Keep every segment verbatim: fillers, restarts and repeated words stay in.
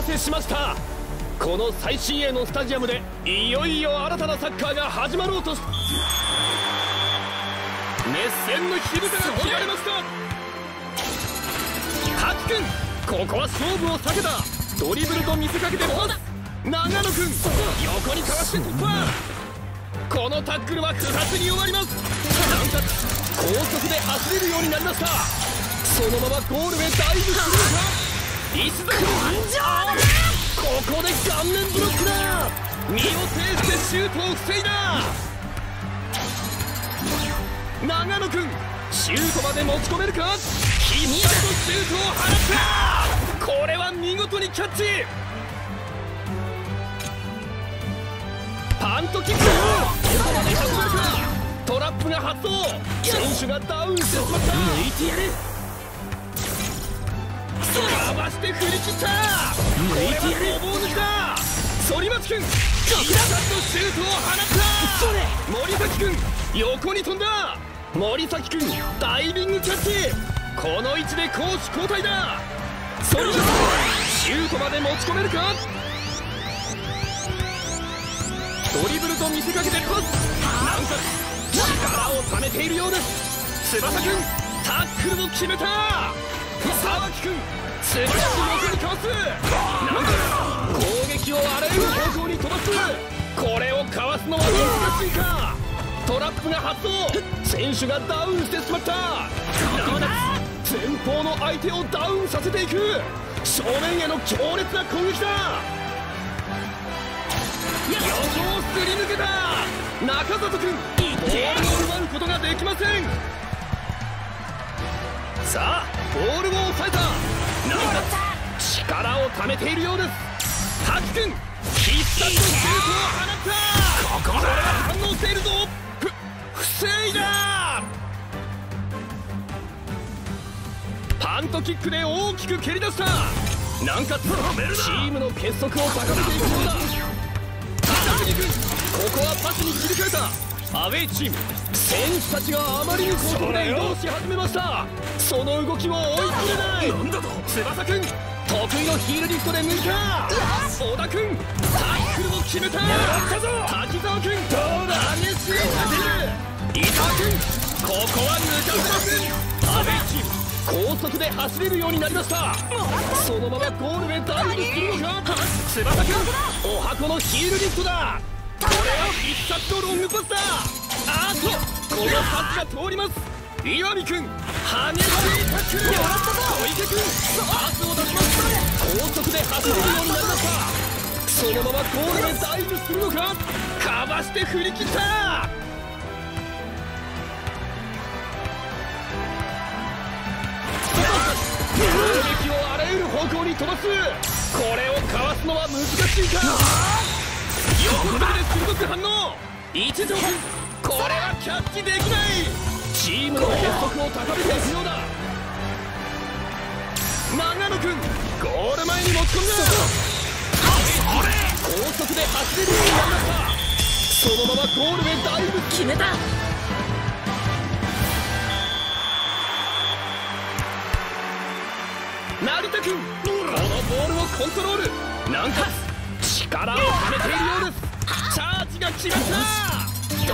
待たせしました。この最新鋭のスタジアムでいよいよ新たなサッカーが始まろうとし、熱戦の火蓋が切られました。滝君、ここは勝負を避けた。ドリブルと見せかけてパス。長野君、横にかわして突破。このタックルは不発に終わります。なんか高速で走れるようになりました。そのままゴールへダイブするのか。石崎君、ここで顔面ブロックだ。身を挺してシュートを防いだ。長野君、シュートまで持ち込めるか。必殺のシュートを放った。これは見事にキャッチ。パントキック、ここまで運べるか。トラップが発動。選手がダウンしてしまった。抜いてやる。かわして振り切った。抜いてやる。これはごぼう抜きだ。反町君、必殺のシュートを放った。森崎君、横に飛んだ。森崎君、ダイビングキャッチ。この位置で攻守交代だ。反町君、シュートまで持ち込めるか。ドリブルと見せかけてパス。なんか力をためているようです。翼君、タックルを決めた。沢木君、素早く横にかわす。なんか攻撃をあらゆる方向に飛ばす。これをかわすのは難しいか。トラップが発動。選手がダウンしてしまった。前方の相手をダウンさせていく。正面への強烈な攻撃だ。横をすり抜けた。中里君、ボールを奪うことができません。さあ、ボールを抑えた。なんか力をためているようです。滝君、必殺のシュートを放った。ここで反応しているぞ。ふ防いだ。パントキックで大きく蹴り出した。なんかチームの結束を高めていくようだ。高木君、ここはパスに切り替えた。アウェイチーム、選手たちがあまりに高速で移動し始めました。その動きを追い切れない。翼君、得意のヒールリフトで抜いた。小田君、タックルを決めた。滝沢君、激しいタックル。伊沢君、ここは抜かせません。アウェイチーム、高速で走れるようになりました。そのままゴールへダイブするのか。翼君、お箱のヒールリフトだ。これは必殺のロングパスだ。あーっと、このパスが通ります。岩見君、激しいタックル。小池君、パスを出します。高速で走れるようになりました。そのままゴールへダイブするのか。かわして振り切った。攻撃をあらゆる方向に飛ばす。これをかわすのは難しいか。横跳びで鋭く反応。一条君、これはキャッチできない。チームの結束を高めていくようだ。長野君、ゴール前に持ち込んだ。高速で走れるようになりました。そのままゴールへダイブ決めた。成田君、このボールをコントロール。なんか力をためているようです。チャージが決まった。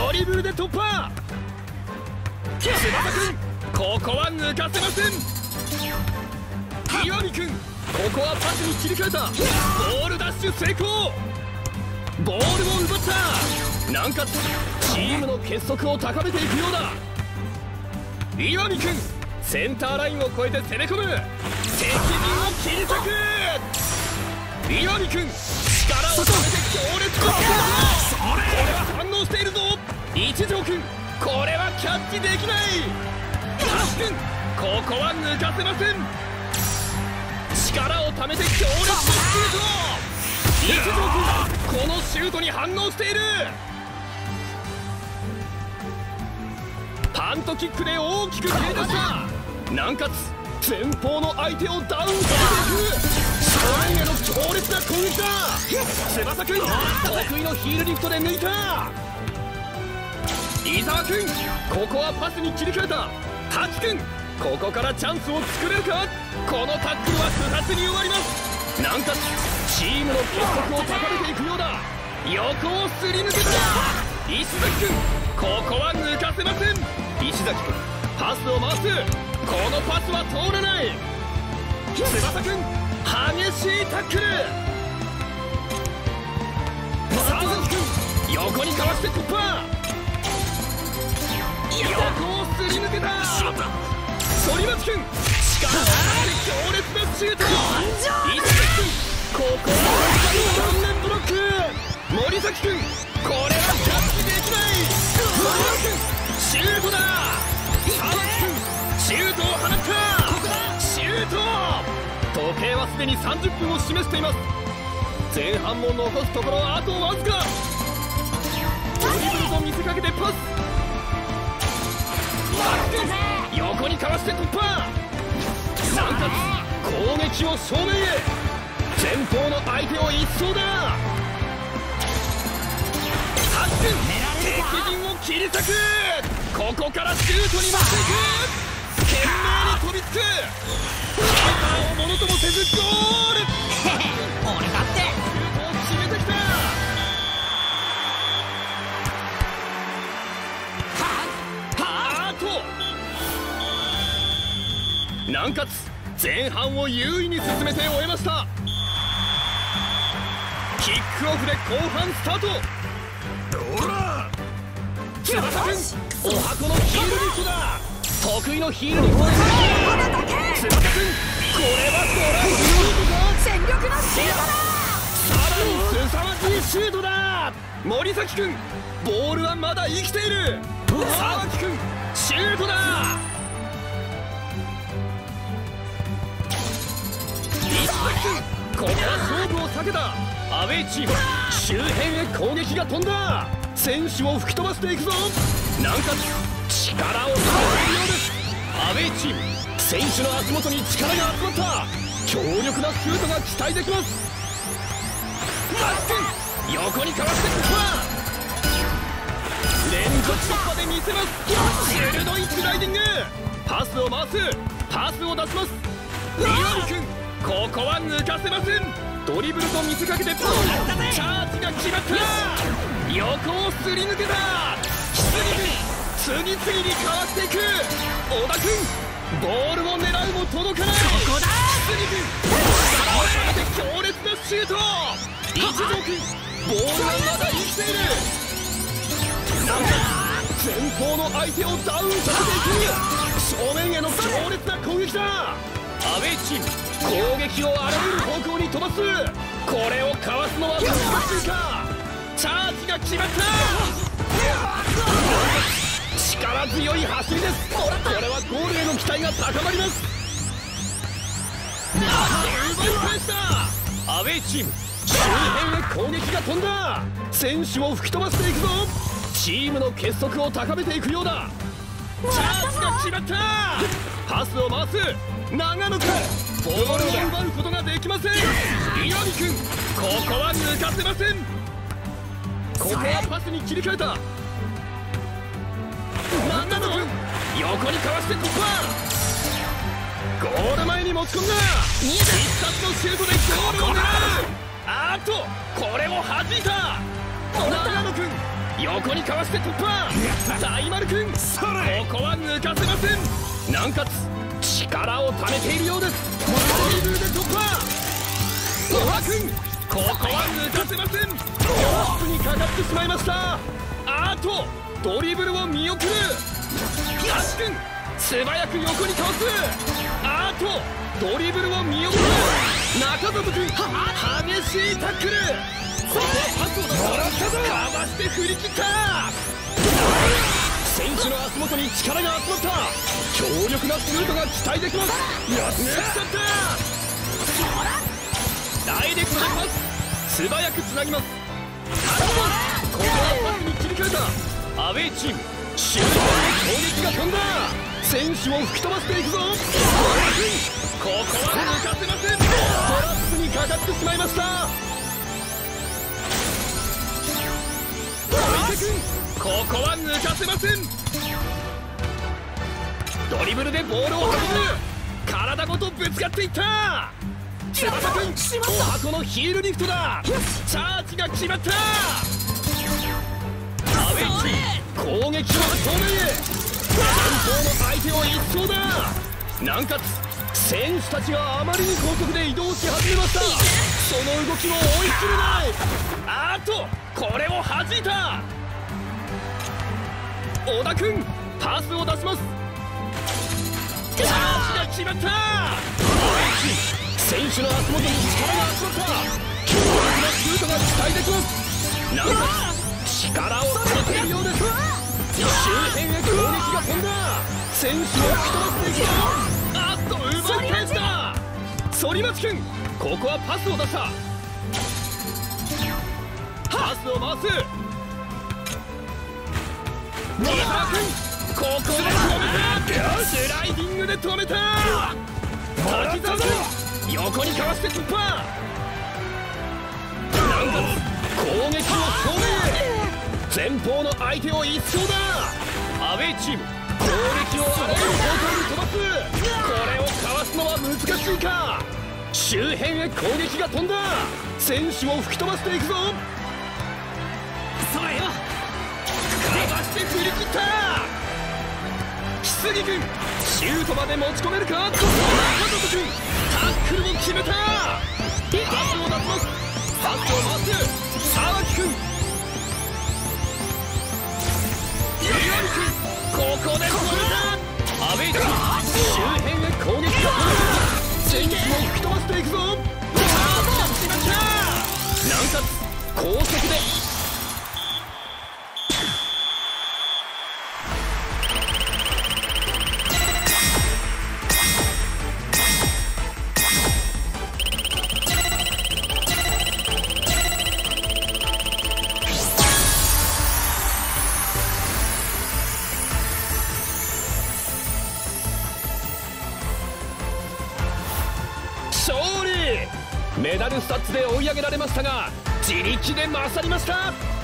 ドリブルで突破。翼君、ここは抜かせません。岩見君、ここはパスに切り替えた。ボールダッシュ成功。ボールを奪った。なんかチームの結束を高めていくようだ。岩見君、センターラインを越えて攻め込む。敵陣を切り裂く。岩見君、力をためて強烈な。これは反応しているぞ。一条君、これはキャッチできない。橋君、ここは抜かせません。力をためて強烈なシュート。一条君、このシュートに反応している。パントキックで大きく蹴り出した。南葛、前方の相手をダウンさせていく。正面への強烈な攻撃だ。翼君、得意のヒールリフトで抜いた。伊沢君、ここはパスに切り替えた。滝君、ここからチャンスを作れるか。このタックルは不発に終わります。 なんかチームの結束を高めていくようだ。横をすり抜けた石崎君、ここは抜かせません。石崎君パスを回す。このパスは通らない。翼君激しいタックル。佐々木君横にかわして突破。横をすり抜けた。反町君力のある強烈なシュート。石崎君ここは顔面ブロック。森崎君これはキャッチできない。森崎君シュートだ。佐々木君シュートを放った。シュート。時計はすでにさんじゅっぷんを示しています。前半も残すところあとわずか。ドリブルと見せかけてパス。横にかわして突破。なんか攻撃を正面へ。前方の相手を一掃だ。タックン敵陣を切り裂く。ここからシュートに持っていく。懸命に飛びつく。キーパーをものともせずゴール。 俺だってシュートを決めてきた。ハート南葛前半を優位に進めて終えました。キックオフで後半スタート。ほら翼君お箱のヒールリフトだ。得意のヒールに攻撃。翼君これはドライブシュートか。 全力のシュートだ。 さらに凄まじいシュートだ。森崎君ボールはまだ生きている。沢木君シュートだ。石崎君ここは勝負を避けた。アウェーチーム周辺へ攻撃が飛んだ。選手を吹き飛ばしていくぞ。なんか力を使えるようです。アウェーチーム選手の足元に力が集まった。強力なシュートが期待できます。マックン横にかわして突破。連続突破で見せます。鋭いスライディング。パスを回す。パスを出します。岩見君ここは抜かせません。ドリブルと見せかけてパス。チャージが決まった。横をすり抜けた。次々に変わっていく。小田君ボールを狙うも届かない。ここだ。次君力をかけて強烈なシュート。一条君ボールはまだ生きている。なんか前方の相手をダウンさせていく。正面への強烈な攻撃だ。アウェーチーム攻撃をあらゆる方向に飛ばす。これをかわすのは難しいか。チャージが決まった。力強い走りです。これはゴールへの期待が高まります。奪い返した。アウェーチーム周辺へ攻撃が飛んだ。選手を吹き飛ばしていくぞ。チームの結束を高めていくようだ。チャージが決まった。パスを回す。長野君ボールを奪うことができません。岩見君ここは抜かせません。ここはパスに切り替えた。長野君横にかわして突破。ゴール前に持ち込んだ。必殺のシュートでゴールを狙う。あーっとこれを弾いた。長野君横にかわして突破。大丸君ここは抜かせません。南葛力をためているようです。ドリブルで突破。小葉君ここは抜かせません。トラップにかかってしまいました。あーっとドリブルを見送る。橋君素早く横にかわす。あーっとドリブルを見送る。中里君激しいタックル。ここはパスを出す。かわして振り切った。選手の足元に力が集まった。強力なシュートが期待できます。やっちゃった。ダイレクトでパス。素早くつなぎます。ここはパスに切り替えた。アウェーチーム周辺で攻撃が飛んだ。選手を吹き飛ばしていくぞ。ここは抜かせません。トラップにかかってしまいました。小池君ここは抜かせません。ドリブルでボールを運ぶ。体ごとぶつかっていった。 翼くんお箱のヒールリフトだ。チャージが決まった。アウェイチ攻撃は透明へ。前方の相手を一掃だ。なんか選手たちがあまりに高速で移動し始めました。その動きも追い切れない。あーっとこれを弾いた。小田君パスを出します。チャージが決まった。選手の足元に力が集まった。強力なシュートが期待できます。なんか力をつけているようです。周辺へ攻撃が飛んだ。選手を吹き飛ばしていくぞ。あっと奪い返した。反町君ここはパスを出した。パスを回す。小沢君ここで止めた。スライディングで止めた。滝沢君横にかわして突破。なんだ攻撃を正面へ。前方の相手を一掃だ。アウェイチーム攻撃をあらゆる方向に飛ばす。これをかわすのは難しいか。周辺へ攻撃が飛んだ。選手を吹き飛ばしていくぞ。 それよかわして振り切った。木杉君シュートまで持ち込めるか。中里君タックルも決めた。パスを出します。パスを回す沢木君。岩見君ここで止めた。アウェイ君周辺へ攻撃が飛んだ。選手を吹き飛ばしていくぞ。パスが決まった。なんか高速でメダルスタッツで追い上げられましたが自力で勝りました。